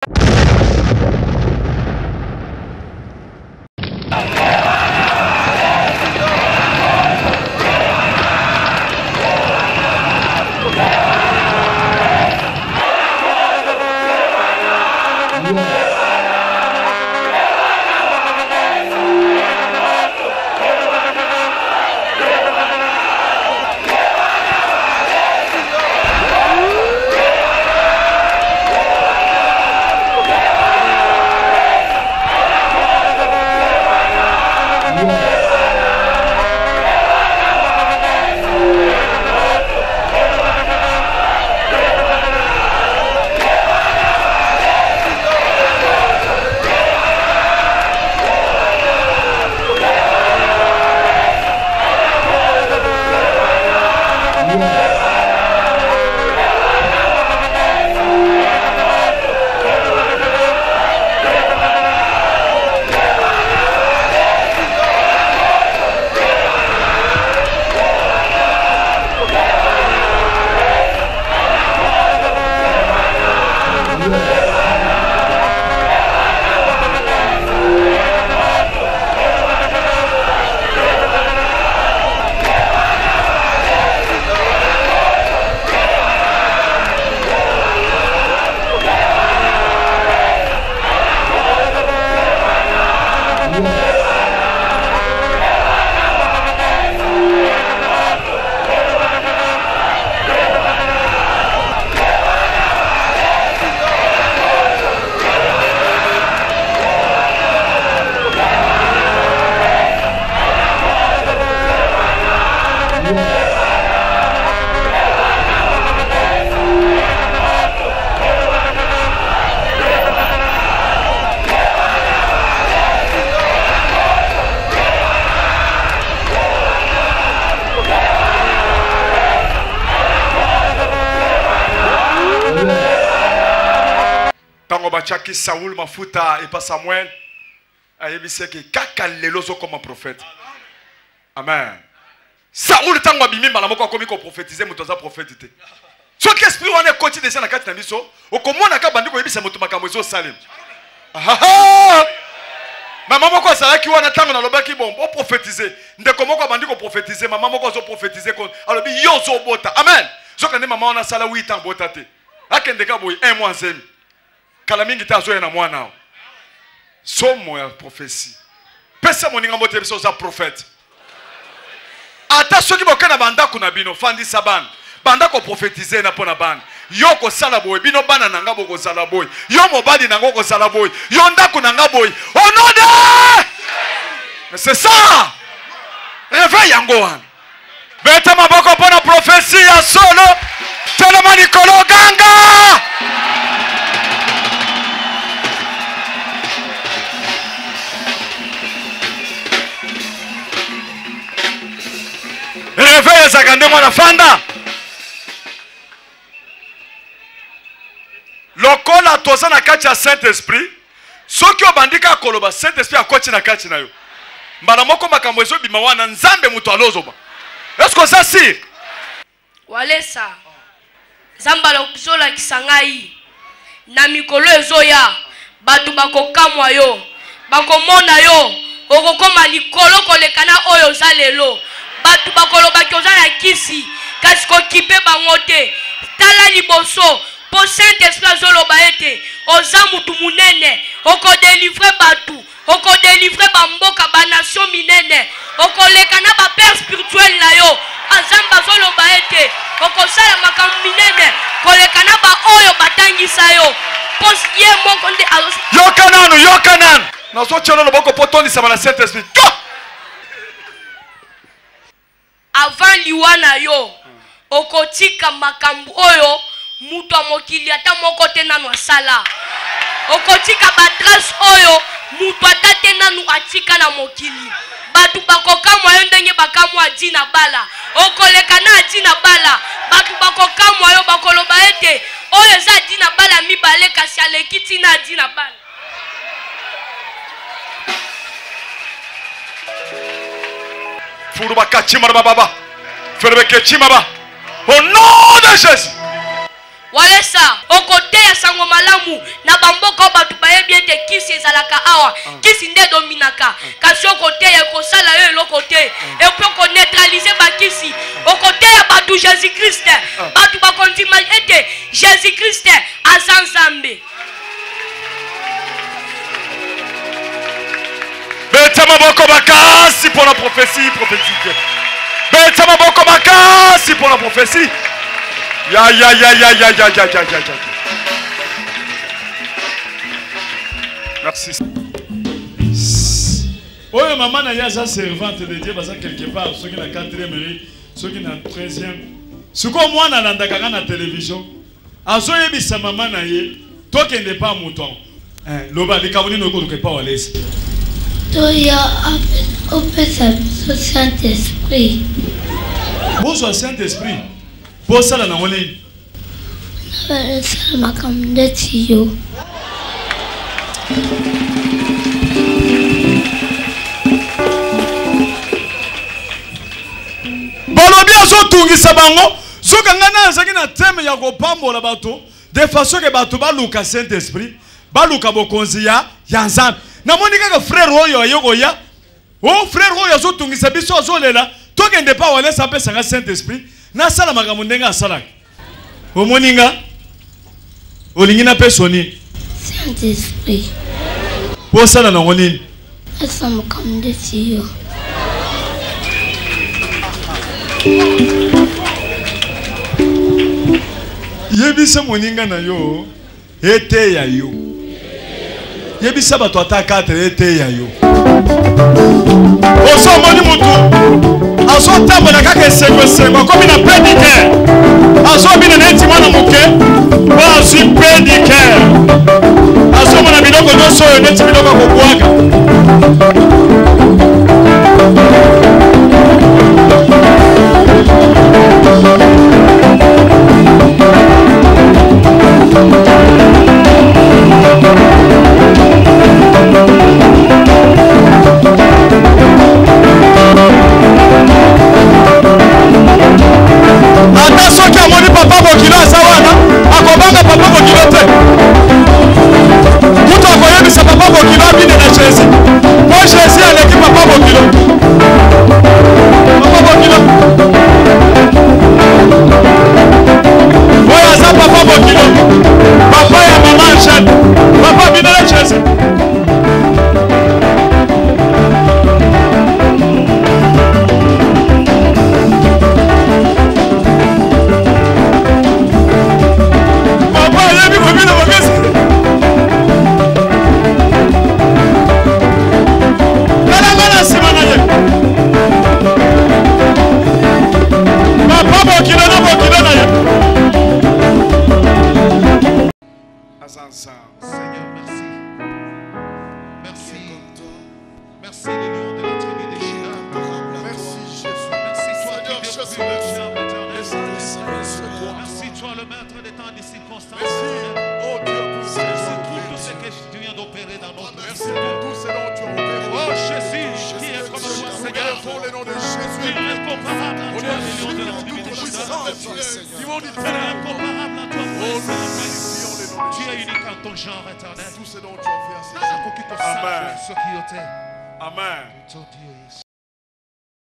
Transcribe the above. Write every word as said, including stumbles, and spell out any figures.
Chaki Saoul mafuta et pas Samuel. Ayebise que kaka lelo zo comme un prophète. Amen. Saoul tango bimi malamoko komi ko prophétiser mutoza prophétité. So qu'esprit on est côté de ça na kati na biso, okomona ka bandiko yebisa mutu makambo zo salim. Ah! Maman moko sala ki wana tango na lobaki bon, o prophétiser. Ndeko moko bandiko prophétiser, maman moko zo prophétiser ko alobi yo zo bota. Amen. So kande maman ona sala huit ans bota te. Akendeka boy un mois zemi. Kalamingi tazoya na mwana. Somo ya prophétie. Pesa moninga mote biso za prophète. Ata soki bokana banda kuna bino fandi saban. Banda ko prophétiser na pona ban. Yo ko sala boy bino bana nanga boko sala boy. Yo mobadi nanga ko sala boy. Yo ndako nanga boy. Au nom de c'est ça. Réveille yango wana. Beta maboko pona prophétie ya solo. Telema Nikolo ganga. Réveille zakande mwana fanda. Lokola toza na kati ya Saint-Esprit. Soki obandika koloba Saint-Esprit akoti na kati na yo. Mbala moko makambo ezo bima wana nzambe muto alozoba. Est-ce que ça si? Walesa. Zamba lokuzola kisangai. Na mikolo ezoya. Batu bakokamwa yo. Bakomona yo. Okokoma likolo kolekana oyo zalelo. Batu bakolo bakyoza ya kisi kasi ko kipe bangote tala liboso po Saint-Esprit azoloba ete oza mutu munene oko délivrer batu oko délivrer bamboka ba nation minene oko lekana ba père spirituel na yo azamba azoloba ete oko sala makambo minene kolekana ba oyo batangisa yo po ye moko nde yo kananu yo kananu na so tsholo loboko potoni sama na Saint-Esprit. Avant liwana yo okotika makambu oyo mutu amokili ata moko te nanu asala okotika batrace oyo mutu ata te nanu atika na mokili batu bakokamwa yo ndenge bakamwa adi na bala okoleka na adi na bala batu bakokamwa yo bakoloba ete oyo eza adi na bala mibale kasi aleki tina adi na bala. Baba. Au nom de Jésus. Walesa okote ya sango malamu na bamboka batu bayebi ete kisi ezalaka awa kisi nde dominaka kasi okote ya kosala yo elokote epo ko neutraliser bakisi okote ya batu Jésus Christ batu bakondima ete Jésus Christ azanzambe. Beta maboko makasi pour la prophétie prophétique. Beta maboko makasi pour la prophétie. Ya ya ya ya ya ya ya ya ya. Merci. Oye maman na ya sa servante de Dieu basa quelque part ceux qui na quatrième rue, ceux qui na treizième. Ce qu'on moi na landaka na télévision. Azo yebisa maman na ye, toi qui n'est pas mouton. Hein, loba de Kabundi no ko pas Walesa. Toi ya open au Saint-Esprit. Bonsoir Saint-Esprit. Pour ça, là, on est. Ça m'a comme des tuyaux. Balobi azotungisa bango soka ngana azaki na teme ya kopambola bato de façon que bato baluka Saint-Esprit baluka bokonzi ya ya Nzambe. Namoni kaka frère oyo ayokoya o frère oyo azotungisa biso azolela tokende pa Walesa pesa nga Saint-Esprit na sala makambo ndenga asalaka omoninga olingi na peso nini Saint-Esprit po sala na nini ça me comme des tuyaux. Yebisa moninga na yo ete ya yo yebisa bato ata quatre ete ya yo oso moni mutu aso tambola kaka esengo esengo komi na pédicaire aso bina neti mwana moke ba asu pédicaire aso mona biloko nyonso oyo neti biloko kobwaka ata soki amoni papa bokilo aza wana akobanga papa bokilo te kutu akoyebisa papa bokilo abine na Jésus po Jésus aleki papa bokilo papa bokilo oyo aza papa bokilo papa ya mama Jeanne papa abine na Jésus. Seigneur, merci. Merci. Merci l'union de la Trinité. Merci Jésus. Merci toi qui détruis le charme éternel. Merci toi le maître des temps des circonstances. Oh Dieu, merci pour tout ce que tu viens d'opérer dans notre vie. Merci pour tout ce dont tu as opéré. Oh Jésus, qui est comme toi Seigneur. Pour le nom de Jésus. Tu es incomparable à toi l'union de la Trinité. Tu es incomparable à toi. Tu es unique en ton genre éternel. Tout ce dont tu as fait. Amen. Amen.